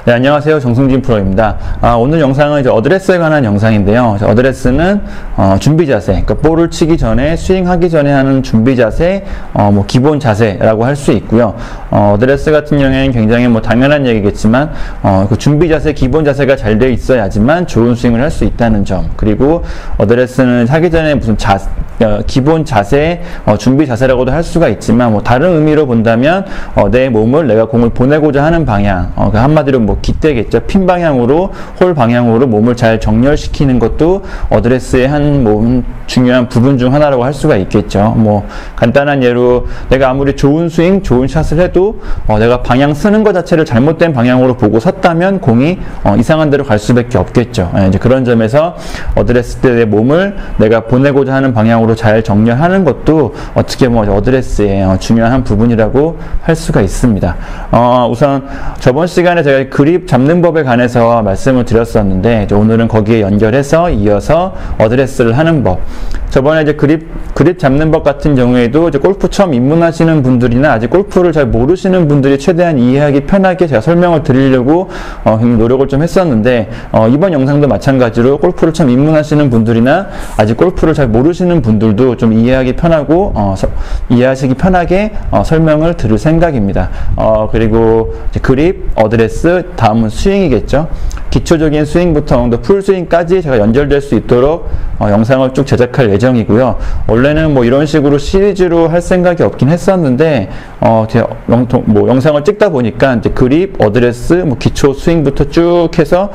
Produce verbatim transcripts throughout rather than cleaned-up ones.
네, 안녕하세요. 정승진 프로입니다. 아, 오늘 영상은 이제 어드레스에 관한 영상인데요. 어드레스는 어, 준비 자세, 그러니까 볼을 치기 전에 스윙하기 전에 하는 준비 자세, 어, 뭐 기본 자세라고 할 수 있고요. 어, 어드레스 같은 경우에는 굉장히 뭐 당연한 얘기겠지만 어, 그 준비 자세, 기본 자세가 잘 되어 있어야지만 좋은 스윙을 할 수 있다는 점. 그리고 어드레스는 하기 전에 무슨 자 어, 기본 자세, 어, 준비 자세라고도 할 수가 있지만 뭐 다른 의미로 본다면 어, 내 몸을 내가 공을 보내고자 하는 방향, 어, 그 한마디로 뭐 깃대겠죠. 핀 방향으로, 홀 방향으로 몸을 잘 정렬시키는 것도 어드레스의 한 몸 중요한 부분 중 하나라고 할 수가 있겠죠. 뭐 간단한 예로 내가 아무리 좋은 스윙, 좋은 샷을 해도 어, 내가 방향 쓰는 것 자체를 잘못된 방향으로 보고 섰다면 공이 어, 이상한 데로 갈 수밖에 없겠죠. 예, 이제 그런 점에서 어드레스 때 내 몸을 내가 보내고자 하는 방향으로 잘 정렬하는 것도 어떻게 보면 어드레스의 어, 중요한 한 부분이라고 할 수가 있습니다. 어, 우선 저번 시간에 제가 그립 잡는 법에 관해서 말씀을 드렸었는데 이제 오늘은 거기에 연결해서 이어서 어드레스를 하는 법. 저번에 이제 그립, 그립 잡는 법 같은 경우에도 이제 골프 처음 입문하시는 분들이나 아직 골프를 잘 모르시는 분들이 최대한 이해하기 편하게 제가 설명을 드리려고 어, 노력을 좀 했었는데 어, 이번 영상도 마찬가지로 골프를 처음 입문하시는 분들이나 아직 골프를 잘 모르시는 분들도 좀 이해하기 편하고 어, 서, 이해하시기 편하게 어, 설명을 드릴 생각입니다. 어, 그리고 이제 그립, 어드레스, 다음은 스윙이겠죠. 기초적인 스윙부터 풀스윙까지 제가 연결될 수 있도록 어, 영상을 쭉 제작할 예정이고요. 원래는 뭐 이런 식으로 시리즈로 할 생각이 없긴 했었는데 어, 제가 영, 뭐 영상을 찍다 보니까 이제 그립, 어드레스, 뭐 기초 스윙부터 쭉 해서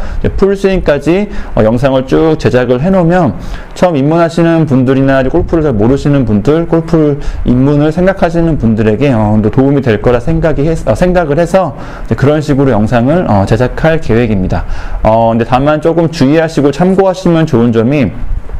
풀스윙까지 어, 영상을 쭉 제작을 해놓으면 처음 입문하시는 분들이나 골프를 잘 모르시는 분들, 골프 입문을 생각하시는 분들에게 어, 도움이 될 거라 생각이 했, 어, 생각을 해서 그런 식으로 영상을 어, 제작할 계획입니다. 어, 근데 다만 조금 주의하시고 참고하시면 좋은 점이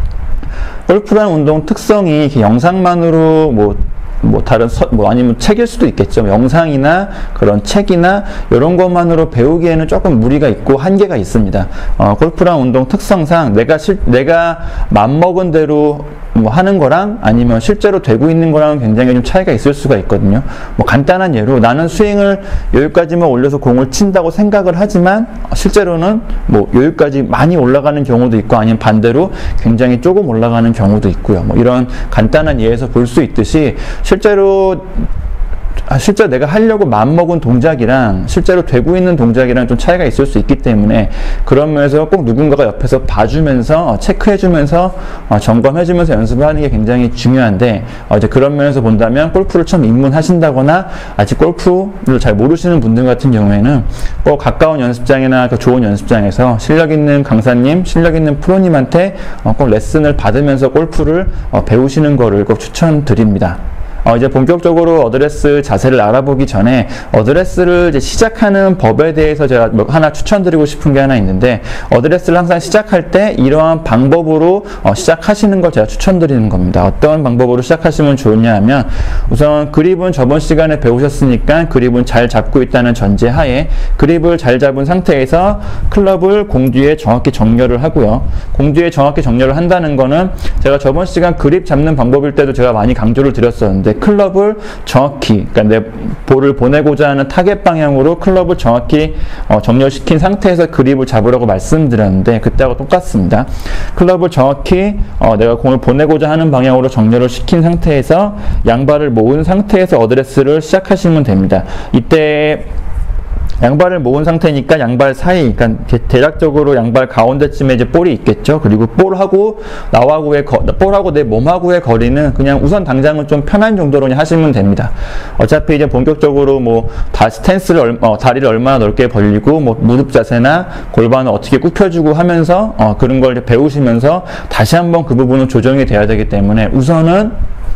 골프라는 운동 특성이 이렇게 영상만으로 뭐 뭐 다른 서, 뭐 아니면 책일 수도 있겠죠. 영상이나 그런 책이나 이런 것만으로 배우기에는 조금 무리가 있고 한계가 있습니다. 어, 골프라는 운동 특성상 내가 실, 내가 맘먹은 대로 뭐 하는 거랑 아니면 실제로 되고 있는 거랑 굉장히 좀 차이가 있을 수가 있거든요. 뭐 간단한 예로 나는 스윙을 여기까지만 올려서 공을 친다고 생각을 하지만 실제로는 뭐 여기까지 많이 올라가는 경우도 있고 아니면 반대로 굉장히 조금 올라가는 경우도 있고요. 뭐 이런 간단한 예에서 볼 수 있듯이 실제로 아, 실제 내가 하려고 마음먹은 동작이랑 실제로 되고 있는 동작이랑 좀 차이가 있을 수 있기 때문에 그런 면에서 꼭 누군가가 옆에서 봐주면서 어, 체크해주면서 어, 점검해주면서 연습을 하는 게 굉장히 중요한데 어, 이제 그런 면에서 본다면 골프를 처음 입문하신다거나 아직 골프를 잘 모르시는 분들 같은 경우에는 꼭 가까운 연습장이나 그 좋은 연습장에서 실력 있는 강사님, 실력 있는 프로님한테 어, 꼭 레슨을 받으면서 골프를 어, 배우시는 거를 꼭 추천드립니다. 어, 이제 본격적으로 어드레스 자세를 알아보기 전에 어드레스를 이제 시작하는 법에 대해서 제가 뭐 하나 추천드리고 싶은 게 하나 있는데 어드레스를 항상 시작할 때 이러한 방법으로 어, 시작하시는 걸 제가 추천드리는 겁니다. 어떤 방법으로 시작하시면 좋으냐 하면 우선 그립은 저번 시간에 배우셨으니까 그립은 잘 잡고 있다는 전제 하에 그립을 잘 잡은 상태에서 클럽을 공 뒤에 정확히 정렬을 하고요. 공 뒤에 정확히 정렬을 한다는 거는 제가 저번 시간 그립 잡는 방법일 때도 제가 많이 강조를 드렸었는데 클럽을 정확히, 그러니까 내 볼을 보내고자 하는 타겟 방향으로 클럽을 정확히 어, 정렬시킨 상태에서 그립을 잡으라고 말씀드렸는데 그때하고 똑같습니다. 클럽을 정확히 어, 내가 공을 보내고자 하는 방향으로 정렬을 시킨 상태에서 양발을 모은 상태에서 어드레스를 시작하시면 됩니다. 이때 양발을 모은 상태니까 양발 사이, 그러니까 대략적으로 양발 가운데쯤에 이제 볼이 있겠죠. 그리고 볼하고 나하고의 거, 볼하고 내 몸하고의 거리는 그냥 우선 당장은 좀 편한 정도로 하시면 됩니다. 어차피 이제 본격적으로 뭐 다 스탠스를 어, 다리를 얼마나 넓게 벌리고 뭐 무릎 자세나 골반을 어떻게 굽혀주고 하면서 어, 그런 걸 이제 배우시면서 다시 한번 그 부분은 조정이 돼야 되기 때문에 우선은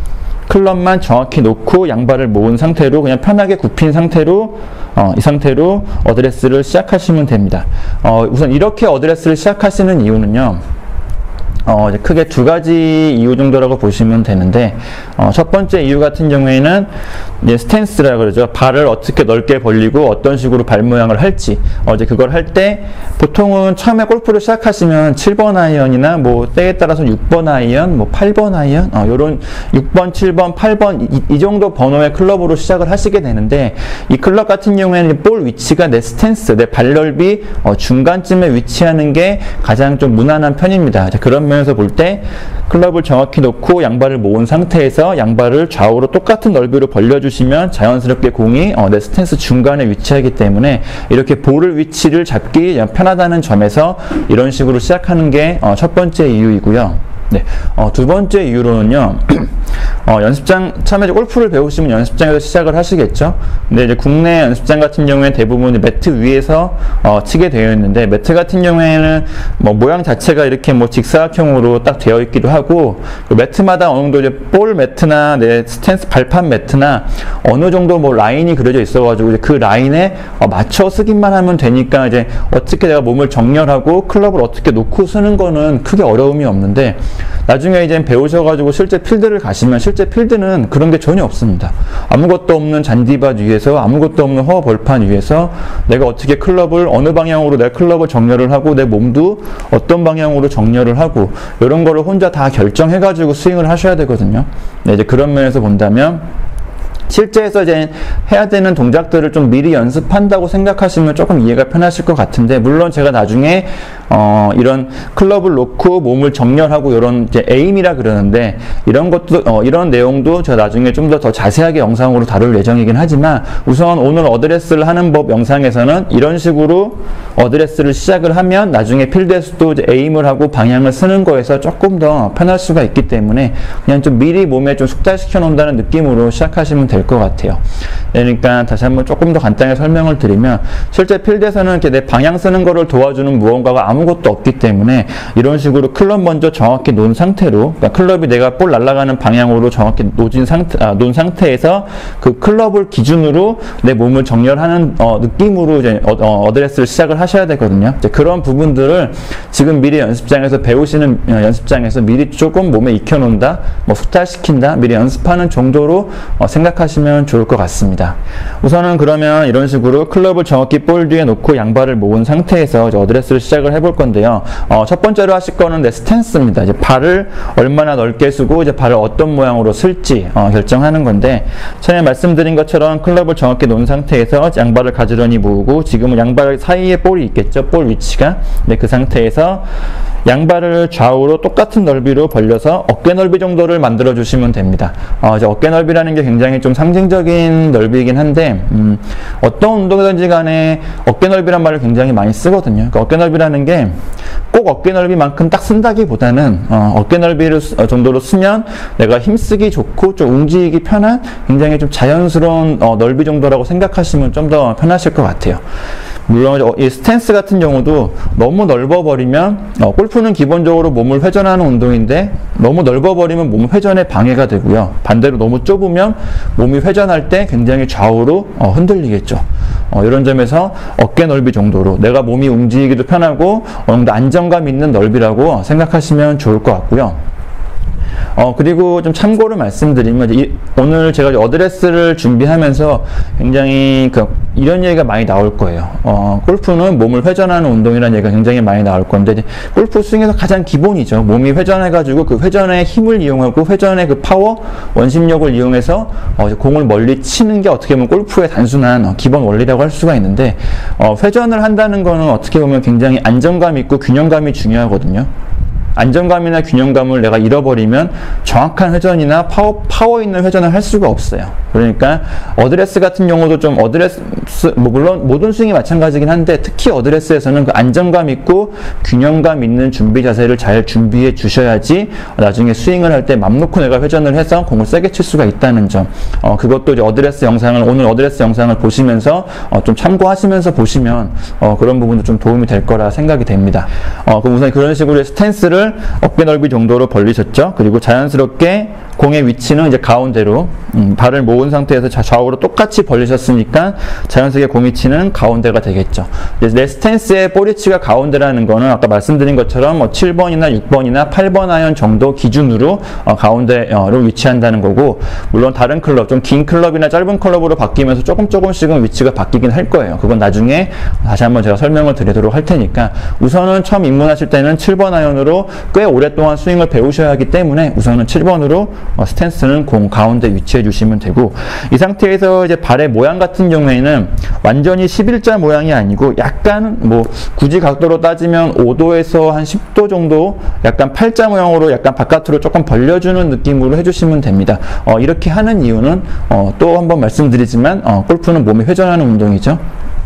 클럽만 정확히 놓고 양발을 모은 상태로 그냥 편하게 굽힌 상태로 어, 이 상태로 어드레스를 시작하시면 됩니다. 어, 우선 이렇게 어드레스를 시작하시는 이유는요. 어, 이제 크게 두 가지 이유 정도라고 보시면 되는데, 어, 첫 번째 이유 같은 경우에는 이제 스탠스라 그러죠. 발을 어떻게 넓게 벌리고 어떤 식으로 발 모양을 할지, 어, 이제 그걸 할 때 보통은 처음에 골프를 시작하시면 칠 번 아이언이나 뭐 때에 따라서 육 번 아이언, 뭐 팔 번 아이언, 어, 요런 육 번, 칠 번, 팔 번 이, 이 정도 번호의 클럽으로 시작을 하시게 되는데, 이 클럽 같은 경우에는 볼 위치가 내 스탠스, 내 발 넓이 어, 중간쯤에 위치하는 게 가장 좀 무난한 편입니다. 자, 그런 면에서 볼 때 클럽을 정확히 놓고 양발을 모은 상태에서 양발을 좌우로 똑같은 넓이로 벌려주시면 자연스럽게 공이 어, 내 스탠스 중간에 위치하기 때문에 이렇게 볼을 위치를 잡기 편하다는 점에서 이런 식으로 시작하는 게 어, 첫 번째 이유이고요. 네, 어, 두 번째 이유로는요, 어, 연습장, 처음에 골프를 배우시면 연습장에서 시작을 하시겠죠? 근데 이제 국내 연습장 같은 경우에 대부분 매트 위에서 어, 치게 되어 있는데, 매트 같은 경우에는 뭐 모양 자체가 이렇게 뭐 직사각형으로 딱 되어 있기도 하고, 그 매트마다 어느 정도 이제 볼 매트나 내 스탠스 발판 매트나 어느 정도 뭐 라인이 그려져 있어가지고 이제 그 라인에 어, 맞춰 쓰기만 하면 되니까 이제 어떻게 내가 몸을 정렬하고 클럽을 어떻게 놓고 쓰는 거는 크게 어려움이 없는데, 나중에 이제 배우셔가지고 실제 필드를 가시면 실제 필드는 그런 게 전혀 없습니다. 아무것도 없는 잔디밭 위에서, 아무것도 없는 허 벌판 위에서 내가 어떻게 클럽을 어느 방향으로 내 클럽을 정렬을 하고 내 몸도 어떤 방향으로 정렬을 하고 이런 거를 혼자 다 결정해가지고 스윙을 하셔야 되거든요. 네, 이제 그런 면에서 본다면 실제에서 이제 해야 되는 동작들을 좀 미리 연습한다고 생각하시면 조금 이해가 편하실 것 같은데, 물론 제가 나중에 어 이런 클럽을 놓고 몸을 정렬하고 이런 이제 에임이라 그러는데, 이런 것도 어 이런 내용도 제가 나중에 좀 더 더 자세하게 영상으로 다룰 예정이긴 하지만, 우선 오늘 어드레스를 하는 법 영상에서는 이런 식으로 어드레스를 시작을 하면 나중에 필드에서도 이제 에임을 하고 방향을 쓰는 거에서 조금 더 편할 수가 있기 때문에 그냥 좀 미리 몸에 좀 숙달시켜 놓는다는 느낌으로 시작하시면 될 것 같아요. 그러니까 다시 한번 조금 더 간단하게 설명을 드리면, 실제 필드에서는 이렇게 내 방향 쓰는 거를 도와주는 무언가가 아무것도 없기 때문에 이런 식으로 클럽 먼저 정확히 놓은 상태로, 그러니까 클럽이 내가 볼 날아가는 방향으로 정확히 놓은 상태, 아, 놓은 상태에서 그 클럽을 기준으로 내 몸을 정렬하는 어, 느낌으로 이제 어, 어, 어드레스를 시작을 하셔야 되거든요. 이제 그런 부분들을 지금 미리 연습장에서 배우시는 어, 연습장에서 미리 조금 몸에 익혀 놓는다, 뭐 숙달시킨다, 미리 연습하는 정도로 어, 생각하시면 하시면 좋을 것 같습니다. 우선은 그러면 이런 식으로 클럽을 정확히 볼 뒤에 놓고 양발을 모은 상태에서 이제 어드레스를 시작을 해볼 건데요. 어, 첫 번째로 하실 거는 내 스탠스입니다. 이제 발을 얼마나 넓게 쓰고 이제 발을 어떤 모양으로 쓸지 어, 결정하는 건데, 전에 말씀드린 것처럼 클럽을 정확히 놓은 상태에서 양발을 가지런히 모으고, 지금은 양발 사이에 볼이 있겠죠. 볼 위치가. 네, 그 상태에서 양발을 좌우로 똑같은 넓이로 벌려서 어깨 넓이 정도를 만들어 주시면 됩니다. 어, 이제 어깨 넓이라는 게 굉장히 좀 상징적인 넓이이긴 한데, 음, 어떤 운동이든지 간에 어깨 넓이란 말을 굉장히 많이 쓰거든요. 그러니까 어깨 넓이라는 게 꼭 어깨 넓이만큼 딱 쓴다기보다는 어, 어깨 넓이를 어, 정도로 쓰면 내가 힘쓰기 좋고 좀 움직이기 편한 굉장히 좀 자연스러운 어, 넓이 정도라고 생각하시면 좀 더 편하실 것 같아요. 물론 이 스탠스 같은 경우도 너무 넓어버리면, 어, 골프는 기본적으로 몸을 회전하는 운동인데 너무 넓어버리면 몸 회전에 방해가 되고요. 반대로 너무 좁으면 몸이 회전할 때 굉장히 좌우로 어, 흔들리겠죠. 어, 이런 점에서 어깨 넓이 정도로 내가 몸이 움직이기도 편하고 어느 정도 안정감 있는 넓이라고 생각하시면 좋을 것 같고요. 어, 그리고 좀 참고로 말씀드리면, 이, 오늘 제가 어드레스를 준비하면서 굉장히 그, 이런 얘기가 많이 나올 거예요. 어, 골프는 몸을 회전하는 운동이라는 얘기가 굉장히 많이 나올 건데, 이제 골프 스윙에서 가장 기본이죠. 몸이 회전해가지고 그 회전의 힘을 이용하고 회전의 그 파워, 원심력을 이용해서 어, 공을 멀리 치는 게 어떻게 보면 골프의 단순한 어, 기본 원리라고 할 수가 있는데, 어, 회전을 한다는 거는 어떻게 보면 굉장히 안정감 있고 균형감이 중요하거든요. 안정감이나 균형감을 내가 잃어버리면 정확한 회전이나 파워, 파워 있는 회전을 할 수가 없어요. 그러니까 어드레스 같은 경우도 좀 어드레스, 뭐 물론 모든 스윙이 마찬가지긴 한데, 특히 어드레스에서는 그 안정감 있고 균형감 있는 준비 자세를 잘 준비해 주셔야지 나중에 스윙을 할 때 맘 놓고 내가 회전을 해서 공을 세게 칠 수가 있다는 점. 어, 그것도 이제 어드레스 영상을, 오늘 어드레스 영상을 보시면서 어, 좀 참고하시면서 보시면 어, 그런 부분도 좀 도움이 될 거라 생각이 됩니다. 어, 그럼 우선 그런 식으로 스탠스를 무릎을 어깨 넓이 정도로 벌리셨죠. 그리고 자연스럽게 공의 위치는 이제 가운데로, 음, 발을 모은 상태에서 좌우로 똑같이 벌리셨으니까 자연스럽게 공 위치는 가운데가 되겠죠. 이제 내 스탠스의 볼 위치가 가운데라는 거는 아까 말씀드린 것처럼 뭐 칠 번이나 육 번이나 팔 번 아이언 정도 기준으로 어, 가운데로 위치한다는 거고, 물론 다른 클럽, 좀 긴 클럽이나 짧은 클럽으로 바뀌면서 조금 조금씩은 위치가 바뀌긴 할 거예요. 그건 나중에 다시 한번 제가 설명을 드리도록 할 테니까, 우선은 처음 입문하실 때는 칠 번 아이언으로 꽤 오랫동안 스윙을 배우셔야 하기 때문에 우선은 칠 번으로 어, 스탠스는 공 가운데 위치해 주시면 되고, 이 상태에서 이제 발의 모양 같은 경우에는 완전히 십일자 모양이 아니고 약간 뭐 굳이 각도로 따지면 오 도에서 한 십 도 정도 약간 팔자 모양으로 약간 바깥으로 조금 벌려주는 느낌으로 해주시면 됩니다. 어, 이렇게 하는 이유는 어, 또 한번 말씀드리지만 어, 골프는 몸이 회전하는 운동이죠.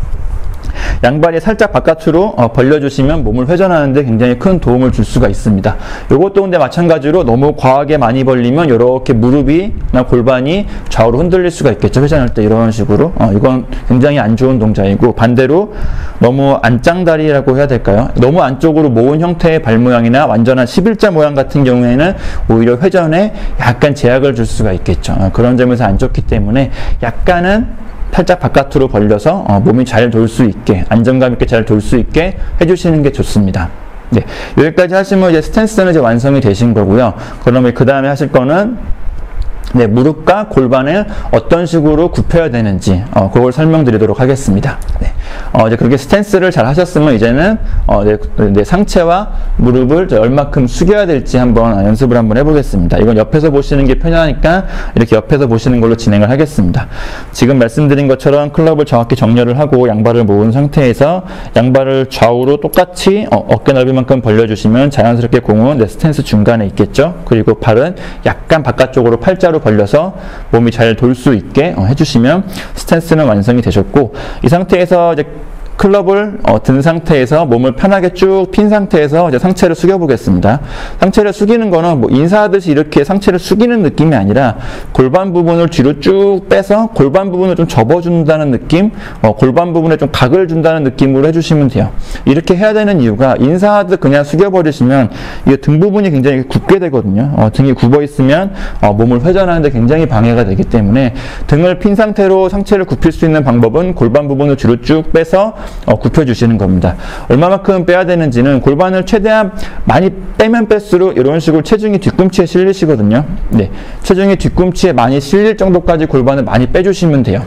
양발이 살짝 바깥으로 어, 벌려주시면 몸을 회전하는 데 굉장히 큰 도움을 줄 수가 있습니다. 이것도 근데 마찬가지로 너무 과하게 많이 벌리면 이렇게 무릎이나 골반이 좌우로 흔들릴 수가 있겠죠. 회전할 때 이런 식으로. 어, 이건 굉장히 안 좋은 동작이고, 반대로 너무 안짱다리라고 해야 될까요? 너무 안쪽으로 모은 형태의 발 모양이나 완전한 십일자 모양 같은 경우에는 오히려 회전에 약간 제약을 줄 수가 있겠죠. 어, 그런 점에서 안 좋기 때문에 약간은 살짝 바깥으로 벌려서 어, 몸이 잘 돌 수 있게, 안정감 있게 잘 돌 수 있게 해주시는 게 좋습니다. 네, 여기까지 하시면 이제 스탠스는 이제 완성이 되신 거고요. 그러면 그 다음에 하실 거는 네, 무릎과 골반을 어떤 식으로 굽혀야 되는지 어, 그걸 설명드리도록 하겠습니다. 네. 어, 이제 그렇게 스탠스를 잘 하셨으면 이제는 어, 내, 내 상체와 무릎을 얼마큼 숙여야 될지 한번 연습을 한번 해보겠습니다. 이건 옆에서 보시는 게 편하니까 이렇게 옆에서 보시는 걸로 진행을 하겠습니다. 지금 말씀드린 것처럼 클럽을 정확히 정렬을 하고 양발을 모은 상태에서 양발을 좌우로 똑같이 어, 어깨 넓이만큼 벌려주시면 자연스럽게 공은 내 스탠스 중간에 있겠죠. 그리고 발은 약간 바깥쪽으로 팔자로 벌려서 몸이 잘 돌 수 있게 어, 해주시면 스탠스는 완성이 되셨고, 이 상태에서 이제 클럽을 어, 든 상태에서 몸을 편하게 쭉 핀 상태에서 이제 상체를 숙여 보겠습니다. 상체를 숙이는 거는 뭐 인사하듯이 이렇게 상체를 숙이는 느낌이 아니라 골반 부분을 뒤로 쭉 빼서 골반 부분을 좀 접어준다는 느낌, 어, 골반 부분에 좀 각을 준다는 느낌으로 해주시면 돼요. 이렇게 해야 되는 이유가, 인사하듯 그냥 숙여버리시면 이게 등 부분이 굉장히 굽게 되거든요. 어, 등이 굽어 있으면 어, 몸을 회전하는데 굉장히 방해가 되기 때문에 등을 핀 상태로 상체를 굽힐 수 있는 방법은 골반 부분을 뒤로 쭉 빼서 어, 굽혀주시는 겁니다. 얼마만큼 빼야 되는지는 골반을 최대한 많이 빼면 뺄수록 이런 식으로 체중이 뒤꿈치에 실리시거든요. 네, 체중이 뒤꿈치에 많이 실릴 정도까지 골반을 많이 빼주시면 돼요.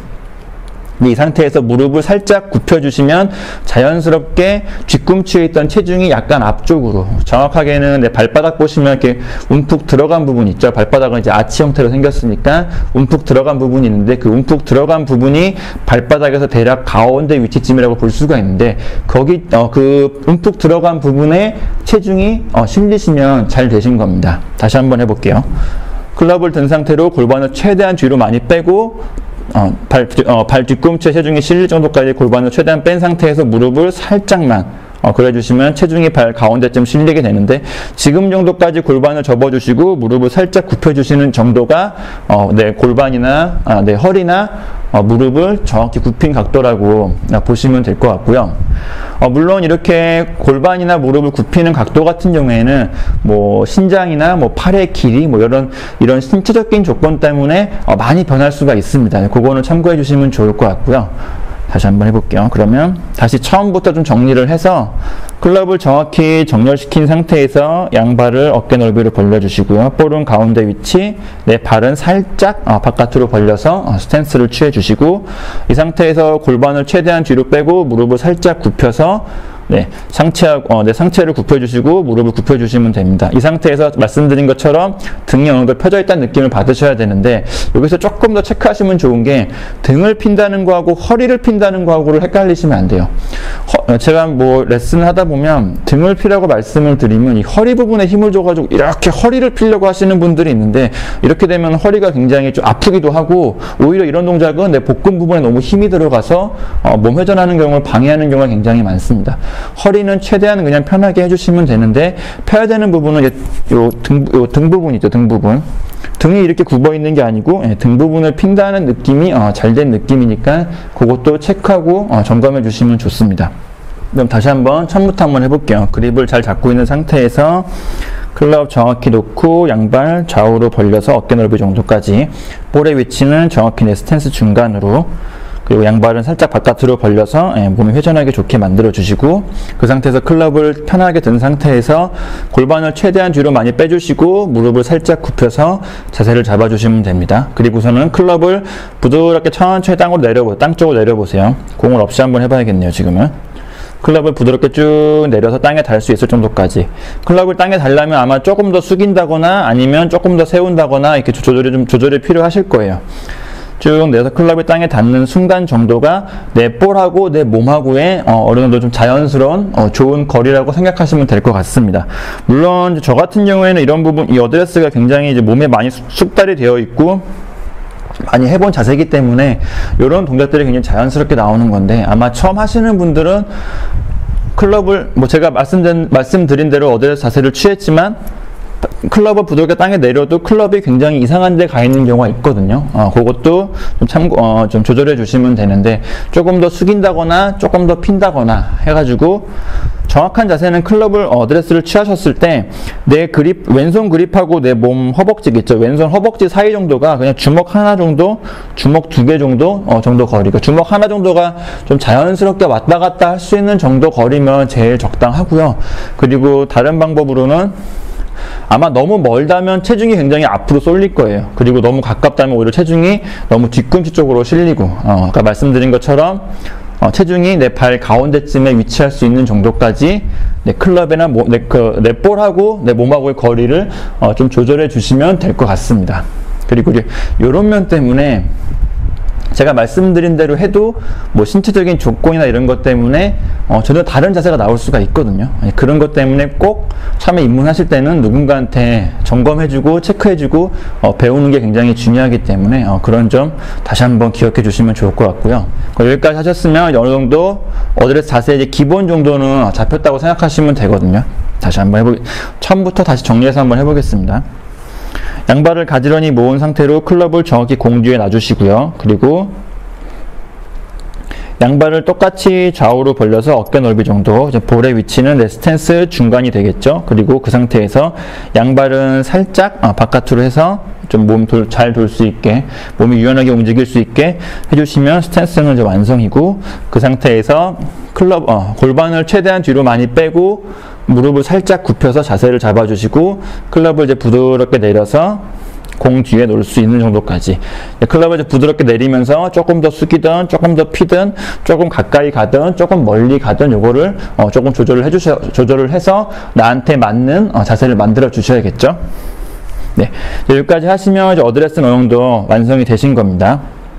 이 상태에서 무릎을 살짝 굽혀주시면 자연스럽게 뒤꿈치에 있던 체중이 약간 앞쪽으로, 정확하게는 내 발바닥 보시면 이렇게 움푹 들어간 부분 있죠. 발바닥은 이제 아치 형태로 생겼으니까 움푹 들어간 부분이 있는데, 그 움푹 들어간 부분이 발바닥에서 대략 가운데 위치쯤이라고 볼 수가 있는데, 거기 어, 그 움푹 들어간 부분에 체중이 어, 실리시면 잘 되신 겁니다. 다시 한번 해볼게요. 클럽을 든 상태로 골반을 최대한 뒤로 많이 빼고 어, 발, 어, 발 뒤꿈치에 체중이 실릴 정도까지 골반을 최대한 뺀 상태에서 무릎을 살짝만 어, 그래주시면 체중이 발 가운데쯤 실리게 되는데, 지금 정도까지 골반을 접어주시고 무릎을 살짝 굽혀주시는 정도가 어, 내 골반이나 아, 내 허리나 어, 무릎을 정확히 굽힌 각도라고 보시면 될 것 같고요. 어, 물론 이렇게 골반이나 무릎을 굽히는 각도 같은 경우에는 뭐 신장이나 뭐 팔의 길이 뭐 이런 이런 신체적인 조건 때문에 어, 많이 변할 수가 있습니다. 그거는 참고해 주시면 좋을 것 같고요. 다시 한번 해볼게요. 그러면 다시 처음부터 좀 정리를 해서 클럽을 정확히 정렬시킨 상태에서 양발을 어깨 넓이로 벌려주시고요. 볼은 가운데 위치, 내 발은 살짝 어, 바깥으로 벌려서 어, 스탠스를 취해주시고, 이 상태에서 골반을 최대한 뒤로 빼고 무릎을 살짝 굽혀서 네, 상체, 어, 네, 상체를 굽혀주시고 무릎을 굽혀주시면 됩니다. 이 상태에서 말씀드린 것처럼 등이 어느 정도 펴져 있다는 느낌을 받으셔야 되는데, 여기서 조금 더 체크하시면 좋은 게, 등을 핀다는 거하고 허리를 핀다는 거하고를 헷갈리시면 안 돼요. 허, 제가 뭐 레슨을 하다 보면 등을 피라고 말씀을 드리면 이 허리 부분에 힘을 줘가지고 이렇게 허리를 피려고 하시는 분들이 있는데, 이렇게 되면 허리가 굉장히 좀 아프기도 하고, 오히려 이런 동작은 내 복근 부분에 너무 힘이 들어가서 어, 몸 회전하는 경우를 방해하는 경우가 굉장히 많습니다. 허리는 최대한 그냥 편하게 해주시면 되는데, 펴야 되는 부분은 요 등, 요 등 부분 있죠, 등 부분. 등이 이렇게 굽어 있는 게 아니고 예, 등 부분을 핀다는 느낌이 어, 잘 된 느낌이니까 그것도 체크하고 어, 점검해 주시면 좋습니다. 그럼 다시 한번 처음부터 한번 해볼게요. 그립을 잘 잡고 있는 상태에서 클럽 정확히 놓고 양발 좌우로 벌려서 어깨 넓이 정도까지, 볼의 위치는 정확히 내 스탠스 중간으로, 그리고 양발은 살짝 바깥으로 벌려서 예, 몸이 회전하기 좋게 만들어 주시고, 그 상태에서 클럽을 편하게 든 상태에서 골반을 최대한 뒤로 많이 빼주시고 무릎을 살짝 굽혀서 자세를 잡아주시면 됩니다. 그리고서는 클럽을 부드럽게 천천히 땅으로 내려보세요. 땅 쪽으로 내려보세요. 공을 없이 한번 해봐야겠네요. 지금은 클럽을 부드럽게 쭉 내려서 땅에 닿을 수 있을 정도까지. 클럽을 땅에 닿으려면 아마 조금 더 숙인다거나 아니면 조금 더 세운다거나 이렇게 조절이 좀 조절이 필요하실 거예요. 쭉 내서 클럽이 땅에 닿는 순간 정도가 내 볼하고 내 몸하고의 어, 어느 정도 좀 자연스러운 어, 좋은 거리라고 생각하시면 될 것 같습니다. 물론 저 같은 경우에는 이런 부분, 이 어드레스가 굉장히 이제 몸에 많이 숙달이 되어 있고 많이 해본 자세이기 때문에 이런 동작들이 굉장히 자연스럽게 나오는 건데, 아마 처음 하시는 분들은 클럽을 뭐 제가 말씀드린, 말씀드린 대로 어드레스 자세를 취했지만 클럽을 부드럽게 땅에 내려도 클럽이 굉장히 이상한 데 가 있는 경우가 있거든요. 어, 그것도 좀 참고, 어, 좀 조절해 주시면 되는데, 조금 더 숙인다거나 조금 더 핀다거나 해가지고 정확한 자세는 클럽을 어드레스를 취하셨을 때 내 그립, 왼손 그립하고 내 몸 허벅지 있죠. 왼손 허벅지 사이 정도가 그냥 주먹 하나 정도, 주먹 두 개 정도, 어, 정도 거리. 그러니까 주먹 하나 정도가 좀 자연스럽게 왔다 갔다 할 수 있는 정도 거리면 제일 적당하고요. 그리고 다른 방법으로는 아마 너무 멀다면 체중이 굉장히 앞으로 쏠릴 거예요. 그리고 너무 가깝다면 오히려 체중이 너무 뒤꿈치 쪽으로 실리고, 어, 아까 말씀드린 것처럼 어, 체중이 내 발 가운데쯤에 위치할 수 있는 정도까지 내 클럽이나 모, 내, 그, 내 볼하고 내 몸하고의 거리를 어, 좀 조절해 주시면 될 것 같습니다. 그리고 이런 면 때문에 제가 말씀드린 대로 해도 뭐 신체적인 조건이나 이런 것 때문에 어, 전혀 다른 자세가 나올 수가 있거든요. 그런 것 때문에 꼭 처음에 입문하실 때는 누군가한테 점검해주고 체크해주고 어, 배우는 게 굉장히 중요하기 때문에 어, 그런 점 다시 한번 기억해 주시면 좋을 것 같고요. 여기까지 하셨으면 어느 정도 어드레스 자세의 이제 기본 정도는 잡혔다고 생각하시면 되거든요. 다시 한번 해보, 처음부터 다시 정리해서 한번 해보겠습니다. 양발을 가지런히 모은 상태로 클럽을 정확히 공 뒤에 놔주시고요. 그리고 양발을 똑같이 좌우로 벌려서 어깨 넓이 정도, 볼의 위치는 내 스탠스 중간이 되겠죠. 그리고 그 상태에서 양발은 살짝 아, 바깥으로 해서 좀 몸 잘 돌 수 있게, 몸이 유연하게 움직일 수 있게 해주시면 스탠스는 이제 완성이고, 그 상태에서 클럽, 어, 골반을 최대한 뒤로 많이 빼고 무릎을 살짝 굽혀서 자세를 잡아주시고 클럽을 이제 부드럽게 내려서 공 뒤에 놓을 수 있는 정도까지, 클럽을 이제 부드럽게 내리면서 조금 더 숙이든 조금 더 피든 조금 가까이 가든 조금 멀리 가든 요거를 어, 조금 조절을 해주셔 조절을 해서 나한테 맞는 어, 자세를 만들어 주셔야겠죠. 네, 여기까지 하시면 이제 어드레스는 어느 정도 완성이 되신 겁니다.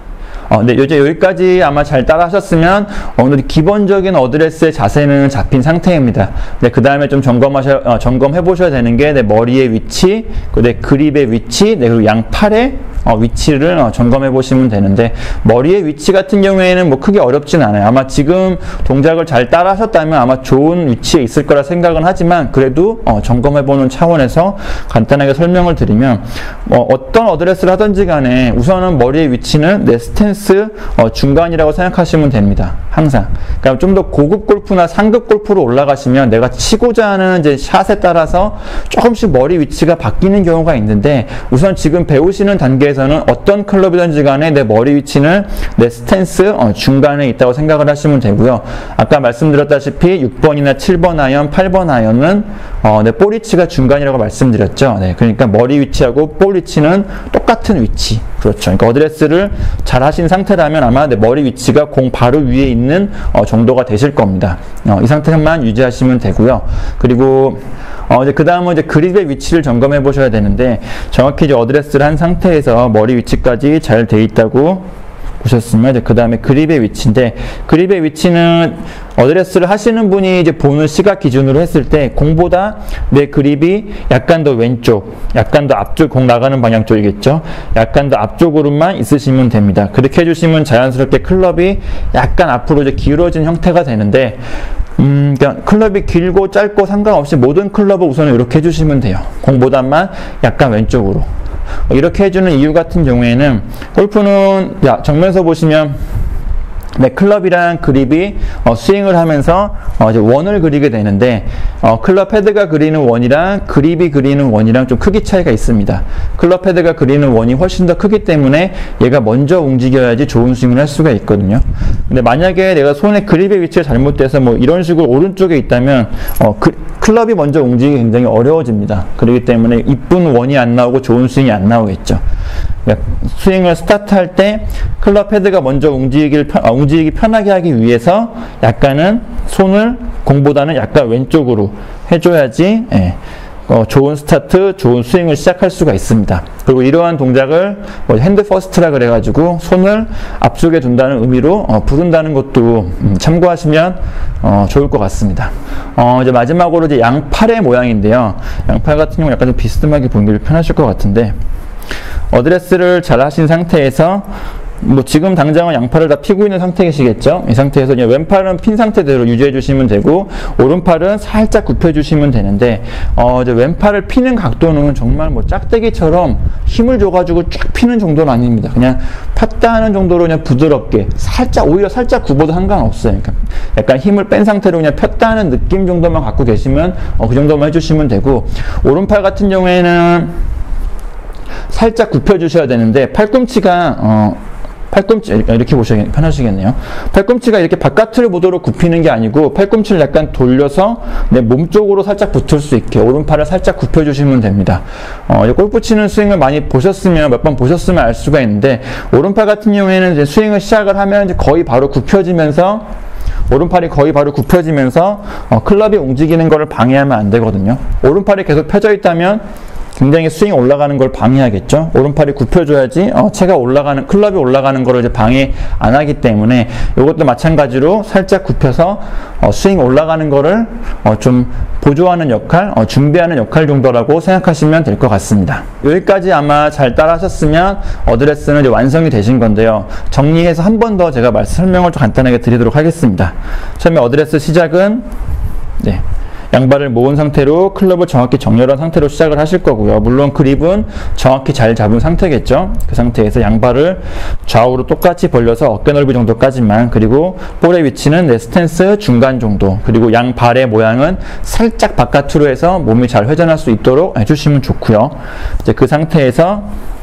어, 네, 이제 여기까지 아마 잘 따라 하셨으면 오늘 기본적인 어드레스의 자세는 잡힌 상태입니다. 네, 그 다음에 좀 점검하셔, 어, 점검해 보셔야 되는 게 내 머리의 위치, 내 그립의 위치, 네, 그리고 양 팔의 어, 위치를 어, 점검해 보시면 되는데, 머리의 위치 같은 경우에는 뭐 크게 어렵진 않아요. 아마 지금 동작을 잘 따라 하셨다면 아마 좋은 위치에 있을 거라 생각은 하지만, 그래도 어, 점검해 보는 차원에서 간단하게 설명을 드리면, 어, 어떤 어드레스를 하든지 간에 우선은 머리의 위치는 내 스탠스 어, 중간이라고 생각하시면 됩니다. 항상. 그러니까 좀 더 고급 골프나 상급 골프로 올라가시면 내가 치고자 하는 이제 샷에 따라서 조금씩 머리 위치가 바뀌는 경우가 있는데, 우선 지금 배우시는 단계에서 는 어떤 클럽이든지 간에 내 머리 위치는 내 스탠스 어, 중간에 있다고 생각을 하시면 되고요. 아까 말씀드렸다시피 육 번이나 칠 번 아이언, 팔 번 아이언은 어, 내 볼 위치가 중간이라고 말씀드렸죠. 네, 그러니까 머리 위치하고 볼 위치는 똑같은 위치. 그렇죠. 그러니까 어드레스를 잘 하신 상태라면 아마 내 머리 위치가 공 바로 위에 있는 어, 정도가 되실 겁니다. 어, 이 상태만 유지하시면 되고요. 그리고 어, 이제 그 다음은 이제 그립의 위치를 점검해 보셔야 되는데, 정확히 이제 어드레스를 한 상태에서 머리 위치까지 잘 돼 있다고 보셨으면 이제 그 다음에 그립의 위치인데, 그립의 위치는 어드레스를 하시는 분이 이제 보는 시각 기준으로 했을 때 공보다 내 그립이 약간 더 왼쪽, 약간 더 앞쪽, 공 나가는 방향 쪽이겠죠. 약간 더 앞쪽으로만 있으시면 됩니다. 그렇게 해주시면 자연스럽게 클럽이 약간 앞으로 이제 기울어진 형태가 되는데, 음, 그러니까 클럽이 길고 짧고 상관없이 모든 클럽을 우선 이렇게 해주시면 돼요. 공보다만 약간 왼쪽으로. 이렇게 해주는 이유 같은 경우에는, 골프는 야, 정면에서 보시면 네, 클럽이랑 그립이 어, 스윙을 하면서 어, 이제 원을 그리게 되는데 어, 클럽 헤드가 그리는 원이랑 그립이 그리는 원이랑 좀 크기 차이가 있습니다. 클럽 헤드가 그리는 원이 훨씬 더 크기 때문에 얘가 먼저 움직여야지 좋은 스윙을 할 수가 있거든요. 근데 만약에 내가 손의 그립의 위치가 잘못돼서 뭐 이런 식으로 오른쪽에 있다면 어, 그, 클럽이 먼저 움직이기 굉장히 어려워집니다. 그렇기 때문에 이쁜 원이 안 나오고 좋은 스윙이 안 나오겠죠. 그러니까 스윙을 스타트할 때 클럽 헤드가 먼저 움직이길 편, 아, 움직이기 편하게 하기 위해서 약간은 손을 공보다는 약간 왼쪽으로 해줘야지 예, 어, 좋은 스타트, 좋은 스윙을 시작할 수가 있습니다. 그리고 이러한 동작을 뭐 핸드 퍼스트라 그래가지고 손을 앞쪽에 둔다는 의미로 어, 부른다는 것도 음, 참고하시면 어, 좋을 것 같습니다. 어, 이제 마지막으로 이제 양팔의 모양인데요. 양팔 같은 경우 약간 좀 비스듬하게 보는 게 편하실 것 같은데 어드레스를 잘 하신 상태에서 뭐 지금 당장은 양팔을 다 피고 있는 상태이시겠죠? 이 상태에서 그냥 왼팔은 핀 상태대로 유지해 주시면 되고 오른팔은 살짝 굽혀 주시면 되는데 어 이제 왼팔을 피는 각도는 정말 뭐 짝대기처럼 힘을 줘가지고 쫙 피는 정도는 아닙니다. 그냥 폈다 하는 정도로 그냥 부드럽게 살짝 오히려 살짝 굽어도 상관없어요. 그러니까 약간 힘을 뺀 상태로 그냥 폈다 하는 느낌 정도만 갖고 계시면 어 그 정도만 해주시면 되고 오른팔 같은 경우에는 살짝 굽혀 주셔야 되는데 팔꿈치가 어 팔꿈치 이렇게 보시면 편하시겠네요. 팔꿈치가 이렇게 바깥으로 보도록 굽히는 게 아니고 팔꿈치를 약간 돌려서 내 몸 쪽으로 살짝 붙을 수 있게 오른팔을 살짝 굽혀 주시면 됩니다. 어, 골프 치는 스윙을 많이 보셨으면 몇 번 보셨으면 알 수가 있는데 오른팔 같은 경우에는 이제 스윙을 시작을 하면 이제 거의 바로 굽혀지면서 오른팔이 거의 바로 굽혀지면서 어, 클럽이 움직이는 것을 방해하면 안 되거든요. 오른팔이 계속 펴져 있다면 굉장히 스윙 올라가는 걸 방해하겠죠. 오른팔이 굽혀줘야지 어, 채가 올라가는 클럽이 올라가는 거를 이제 방해 안 하기 때문에 이것도 마찬가지로 살짝 굽혀서 어, 스윙 올라가는 거를 어, 좀 보조하는 역할, 어, 준비하는 역할 정도라고 생각하시면 될 것 같습니다. 여기까지 아마 잘 따라 하셨으면 어드레스는 이제 완성이 되신 건데요. 정리해서 한 번 더 제가 말씀 설명을 좀 간단하게 드리도록 하겠습니다. 처음에 어드레스 시작은 네. 양발을 모은 상태로 클럽을 정확히 정렬한 상태로 시작을 하실 거고요. 물론 그립은 정확히 잘 잡은 상태겠죠. 그 상태에서 양발을 좌우로 똑같이 벌려서 어깨 넓이 정도까지만, 그리고 볼의 위치는 내 스탠스 중간 정도, 그리고 양발의 모양은 살짝 바깥으로 해서 몸이 잘 회전할 수 있도록 해주시면 좋고요. 이제 그 상태에서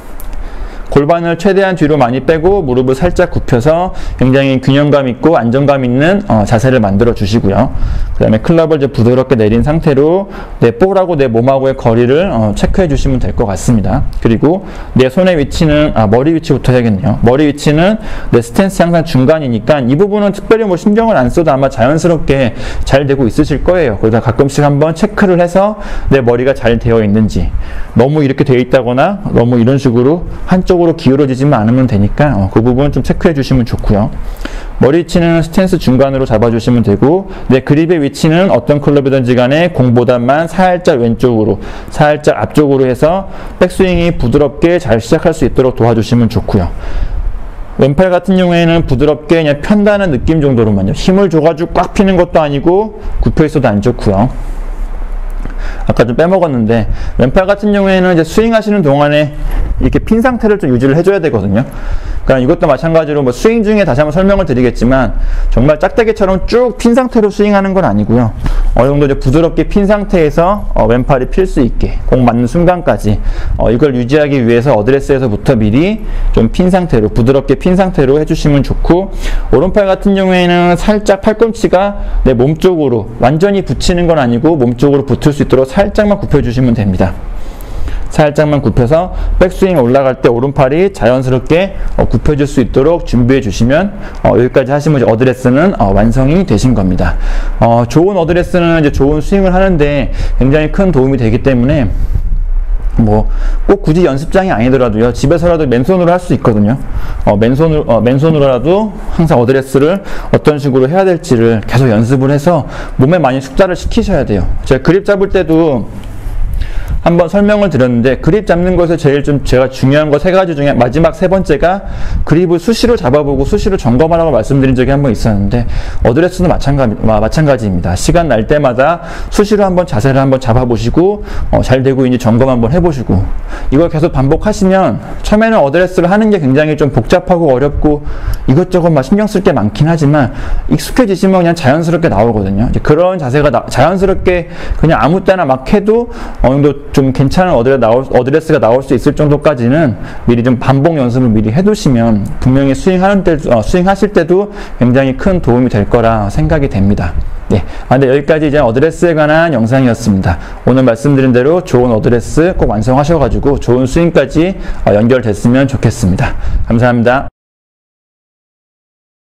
골반을 최대한 뒤로 많이 빼고 무릎을 살짝 굽혀서 굉장히 균형감 있고 안정감 있는 어, 자세를 만들어 주시고요. 그 다음에 클럽을 이제 부드럽게 내린 상태로 내 볼하고 내 몸하고의 거리를 어, 체크해 주시면 될 것 같습니다. 그리고 내 손의 위치는, 아, 머리 위치부터 해야겠네요. 머리 위치는 내 스탠스 항상 중간이니까 이 부분은 특별히 뭐 신경을 안 써도 아마 자연스럽게 잘 되고 있으실 거예요. 그러다 가끔씩 한번 체크를 해서 내 머리가 잘 되어 있는지, 너무 이렇게 되어 있다거나 너무 이런 식으로 한쪽으로 기울어지지만 않으면 되니까 어, 그 부분 좀 체크해 주시면 좋고요. 머리 위치는 스탠스 중간으로 잡아주시면 되고, 내 그립의 위치는 어떤 클럽이든지 간에 공보다만 살짝 왼쪽으로, 살짝 앞쪽으로 해서 백스윙이 부드럽게 잘 시작할 수 있도록 도와주시면 좋고요. 왼팔 같은 경우에는 부드럽게 그냥 편다는 느낌 정도로만요. 힘을 줘가지고 꽉 피는 것도 아니고 굽혀 있어도 안 좋고요. 아까 좀 빼먹었는데, 왼팔 같은 경우에는 이제 스윙 하시는 동안에 이렇게 핀 상태를 좀 유지를 해줘야 되거든요. 그러니까 이것도 마찬가지로 뭐 스윙 중에 다시 한번 설명을 드리겠지만, 정말 짝대기처럼 쭉 핀 상태로 스윙하는 건 아니고요. 어느 정도 이제 부드럽게 핀 상태에서 어, 왼팔이 필 수 있게, 공 맞는 순간까지 어, 이걸 유지하기 위해서 어드레스에서부터 미리 좀 핀 상태로, 부드럽게 핀 상태로 해주시면 좋고, 오른팔 같은 경우에는 살짝 팔꿈치가 내 몸 쪽으로 완전히 붙이는 건 아니고 몸 쪽으로 붙을 수 있도록 살짝만 굽혀주시면 됩니다. 살짝만 굽혀서 백스윙 올라갈 때 오른팔이 자연스럽게 어, 굽혀질 수 있도록 준비해 주시면 어, 여기까지 하시면 이제 어드레스는 어, 완성이 되신 겁니다. 어, 좋은 어드레스는 이제 좋은 스윙을 하는데 굉장히 큰 도움이 되기 때문에 뭐 꼭 굳이 연습장이 아니더라도요, 집에서라도 맨손으로 할 수 있거든요. 어, 맨손으로, 어, 맨손으로라도 항상 어드레스를 어떤 식으로 해야 될지를 계속 연습을 해서 몸에 많이 숙달을 시키셔야 돼요. 제가 그립 잡을 때도 한번 설명을 드렸는데, 그립 잡는 것에 제일 좀 제가 중요한 거 세 가지 중에 마지막 세 번째가 그립을 수시로 잡아보고 수시로 점검하라고 말씀드린 적이 한 번 있었는데, 어드레스도 마찬가지, 마찬가지입니다. 시간 날 때마다 수시로 한번 자세를 한번 잡아보시고 어, 잘 되고 있는지 점검 한번 해보시고, 이걸 계속 반복하시면 처음에는 어드레스를 하는 게 굉장히 좀 복잡하고 어렵고 이것저것 막 신경 쓸 게 많긴 하지만 익숙해지시면 그냥 자연스럽게 나오거든요. 이제 그런 자세가 나, 자연스럽게 그냥 아무 때나 막 해도 어느 정도 좀 괜찮은 어드레스 나올, 어드레스가 나올 수 있을 정도까지는 미리 좀 반복 연습을 미리 해두시면 분명히 스윙하는 때, 어, 스윙하실 때도 굉장히 큰 도움이 될 거라 생각이 됩니다. 네. 아, 근데 여기까지 이제 어드레스에 관한 영상이었습니다. 오늘 말씀드린 대로 좋은 어드레스 꼭 완성하셔가지고 좋은 스윙까지 어, 연결됐으면 좋겠습니다. 감사합니다.